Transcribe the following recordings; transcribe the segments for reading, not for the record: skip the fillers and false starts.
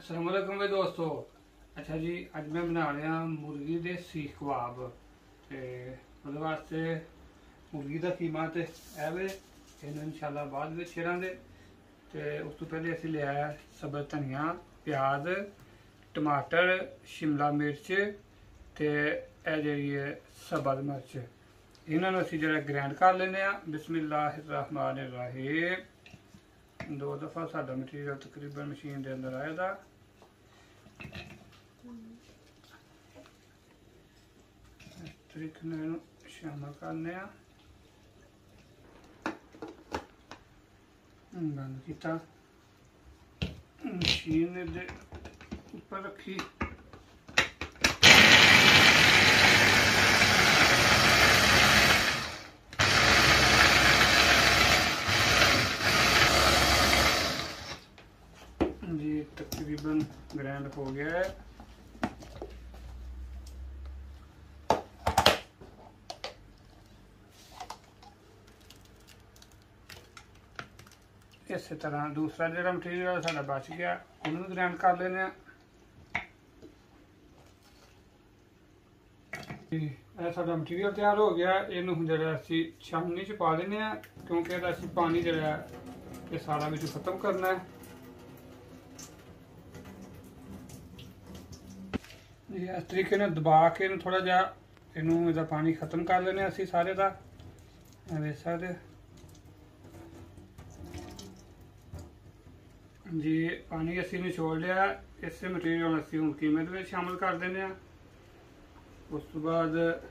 अस्सलाम वालेकुम भाई दोस्तों। अच्छा जी, अज मैं बना रहा मुर्गी दे सीख कबाब। ते ओहदे वास्ते मुर्गी का कीमा तो है वे इन इंशाल्लाह बाद में छेड़ांगे। तो उस तो पहले असीं लिया सब्ज़ धनिया, प्याज, टमाटर, शिमला मिर्च ते जी सब्ज़ मिर्च, इन्होंने असीं जो ग्रैंड कर लेने। बिस्मिल्लाहिर्रहमानिर्रहीम। 2 दफ़ा साडा मटीरियल तकरीबन मशीन के अंदर आए दा। इस तरीके इन्हू शामिल करने बंद किया, मशीन दे ऊपर रखी। जी तकरीबन ग्राइंड हो गया है। इस तरह दूसरा जो मटीरियल साडा बच गया उन्होंने ग्राइंड कर लेने। साडा मटीरियल तैयार हो गया। इनू जो असी छाननी च पा देने, क्योंकि असी पानी जो ये सारा बिच खत्म करना है। जी इस तरीके ने दबा के थोड़ा जा इनू इसका पानी खत्म कर लेने असी सारे का। वेख सकते जी पानी असी निचोड़ लिया। इस मटीरियल असी हूँ कीमे में शामिल कर देने। उस तो बाद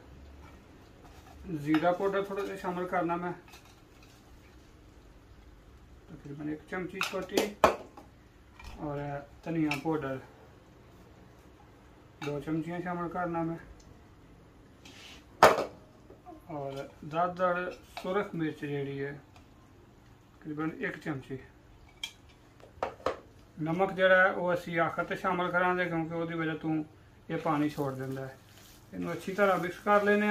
जीरा पाउडर थोड़ा सा शामिल करना मैं, तकरीबन 1 चमची छोटी, और धनिया पाउडर 2 चमचियाँ शामिल करना मैं, और 10 सुरख मिर्च जी है तकरीबन 1 चमची। नमक जोड़ा वो असी आखिर तो शामिल करा, क्योंकि वो वजह तू ये पानी छोड़ देता है। इनू अच्छी तरह मिक्स कर लेने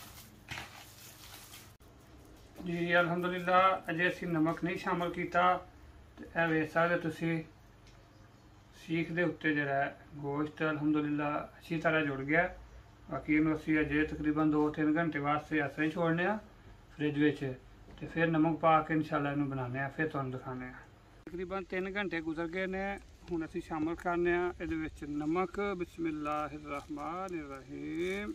जी। अलहमदुलिल्लाह अजे असी नमक नहीं शामिल किया। तो वेख सकते तुसी सीख के उत्ते जो गोश्त अलहमदुलिल्लाह अच्छी तरह जुड़ गया। बाकी इनू असी अजे तकरीबन 2-3 घंटे वास्ते ऐसा ही छोड़ने फ्रिज में। तो फिर नमक पा के इंशाल्लाह इनू बनाने, फिर तुहानू दिखाने। तकरीबन 3 घंटे गुजर गए ने। हुण असी शामिल करने ये नमक। बिस्मिल्लाहिर्रहमानिर्रहीम।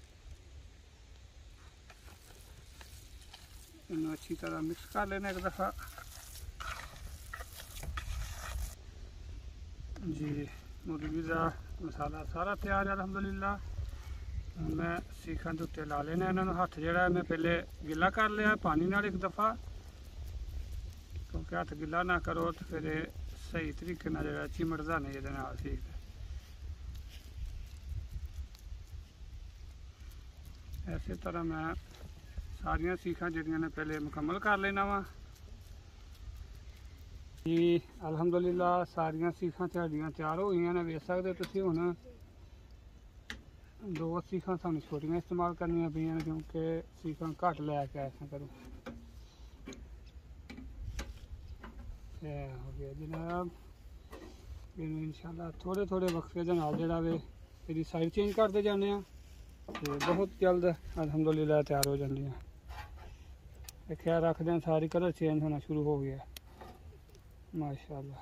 इन्हू अच्छी तरह मिक्स कर लेना एक दफ़ा जी। मुर्गी का मसाला सारा तैयार है अलहमदुलिल्लाह। मैं सीखा के उत्ते ला लेना। इन्होंने हथ जोड़ा मैं पहले गिला कर लिया पानी नाल एक दफ़ा, क्योंकि हथ गिला ना करो तो फिर सही तरीके जो चिमड़ता नहीं ये सीख। इस तरह मैं सारिया सीखा जड़ियाँ ने पहले मुकम्मल कर लेना वा जी। अलहमदुलिल्लाह सारिया सीखा साड़ियाँ तैयार हो गई ने। वेख सकते तुम हूँ 2 सीखा सानू छोटियाँ इस्तेमाल करनिया पईयां, क्योंकि सीखा घट लैके ऐसा करूँ। हो गया जनाब। इन इंशाल्लाह थोड़े थोड़े वक्फे के नाल जिहड़ा वे इसकी साइड चेंज करते जाने। तो बहुत जल्द अलहमदुलिल्लाह तैयार हो जाएंगे। ख्याल रखते हैं सारी कलर चेंज होना शुरू हो गया माशाल्लाह।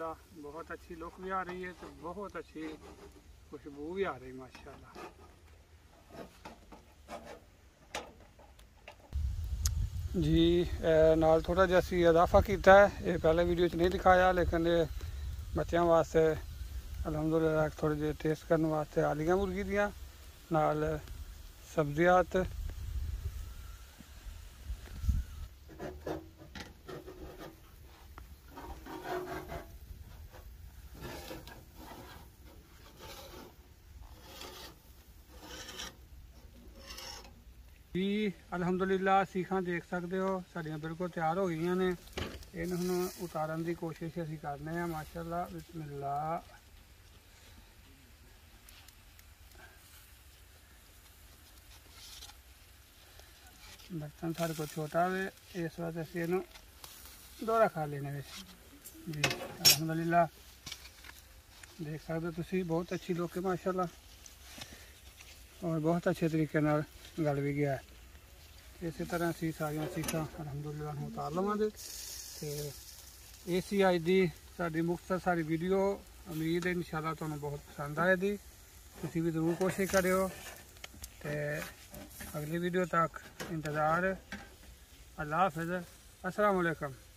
माशाल्लाह बहुत अच्छी लुक भी आ रही है, तो बहुत अच्छी खुशबू भी आ रही माशाल्लाह। जी नाल थोड़ा जिहा असीं इजाफा किया है, ये पहले वीडियो च नहीं दिखाया, लेकिन ये बच्चों वास्ते अलहमदुलिल्लाह थोड़े जे टेस्ट करने वास्ते आलियां मुर्गी दियां नाल सब्जियात। जी अलहमदुलिल्लाह सीखां देख सकते हो साड़ियां बिल्कुल तैयार हो गई ने। इन्हूं हुण उतारन की कोशिश असीं करने हैं माशाल्लाह। बिस्मिल्लाह। बर्तन सारे को छोटा है, इस वास्ते असीं इहनूं दोहरा खा लेने विच। जी अलहमदुलिल्लाह देख सकते हो तुसीं, बहुत अच्छी लुक है माशाल्लाह, और बहुत अच्छे तरीके नाल गल भी गया है। इस तरह असीं सारियां सीखां अलहमदुलिल्लाह उतार लवांगे। तो ये सी अज दी साडी मुख्तसर सारी वीडियो। उम्मीद है इंशाअल्लाह तुहानूं बहुत पसंद आएगी। तुसीं भी जरूर कोशिश करियो। तो अगली वीडियो तक इंतज़ार। अल्लाह हाफिज़। अस्सलाम वालेकुम।